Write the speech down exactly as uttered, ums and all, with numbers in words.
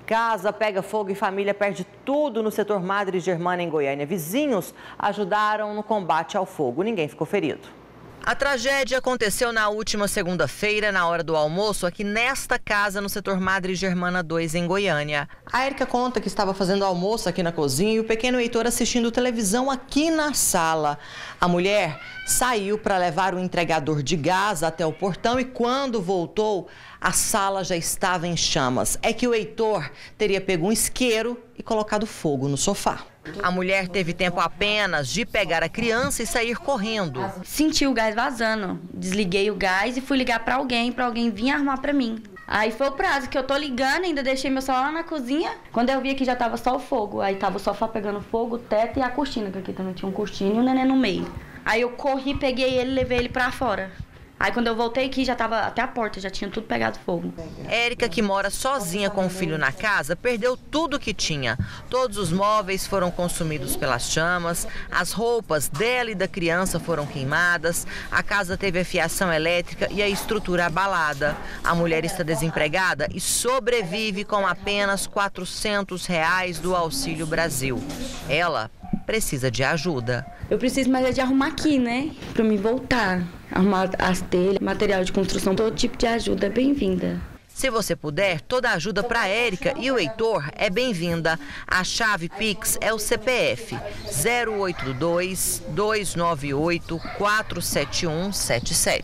Casa pega fogo e família perde tudo no setor Madre Germana, em Goiânia. Vizinhos ajudaram no combate ao fogo. Ninguém ficou ferido. A tragédia aconteceu na última segunda-feira, na hora do almoço, aqui nesta casa, no setor Madre Germana dois, em Goiânia. A Érica conta que estava fazendo almoço aqui na cozinha e o pequeno Heitor assistindo televisão aqui na sala. A mulher saiu para levar o entregador de gás até o portão e quando voltou, a sala já estava em chamas. É que o Heitor teria pego um isqueiro e colocado fogo no sofá. A mulher teve tempo apenas de pegar a criança e sair correndo. Senti o gás vazando, desliguei o gás e fui ligar para alguém, para alguém vir armar para mim. Aí foi o prazo que eu tô ligando, ainda deixei meu celular na cozinha. Quando eu vi que já tava só o fogo, aí tava o sofá pegando fogo, o teto e a cortina, que aqui também tinha um cortina e um neném no meio. Aí eu corri, peguei ele e levei ele para fora. Aí quando eu voltei aqui, já tava até a porta, já tinha tudo pegado fogo. Érica, que mora sozinha com o filho na casa, perdeu tudo que tinha. Todos os móveis foram consumidos pelas chamas, as roupas dela e da criança foram queimadas, a casa teve a fiação elétrica e a estrutura abalada. A mulher está desempregada e sobrevive com apenas quatrocentos reais do Auxílio Brasil. Ela precisa de ajuda. Eu preciso mais é de arrumar aqui, né? Pra me voltar. Arrumar as telhas, material de construção, todo tipo de ajuda é bem-vinda. Se você puder, toda ajuda para a Érica e o Heitor é bem-vinda. A chave Pix é o C P F zero oito dois, dois nove oito, quatro sete um sete sete.